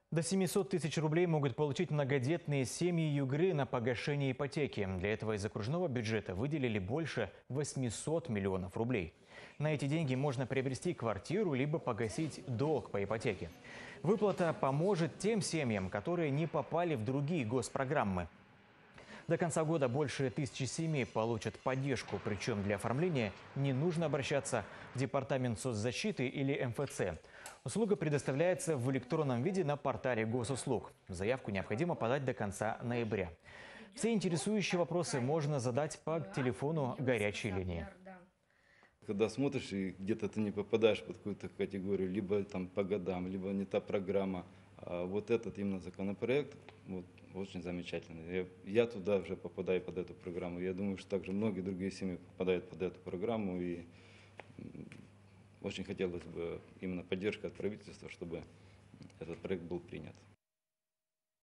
До 700 тысяч рублей могут получить многодетные семьи Югры на погашение ипотеки. Для этого из окружного бюджета выделили больше 800 миллионов рублей. На эти деньги можно приобрести квартиру либо погасить долг по ипотеке. Выплата поможет тем семьям, которые не попали в другие госпрограммы. До конца года больше 1000 семей получат поддержку, причем для оформления не нужно обращаться в Департамент соцзащиты или МФЦ. Услуга предоставляется в электронном виде на портале госуслуг. Заявку необходимо подать до конца ноября. Все интересующие вопросы можно задать по телефону горячей линии. Когда смотришь и где-то ты не попадаешь под какую-то категорию, либо там по годам, либо не та программа, а вот этот именно законопроект вот, очень замечательный. Я туда уже попадаю под эту программу. Я думаю, что также многие другие семьи попадают под эту программу. И очень хотелось бы именно поддержка от правительства, чтобы этот проект был принят.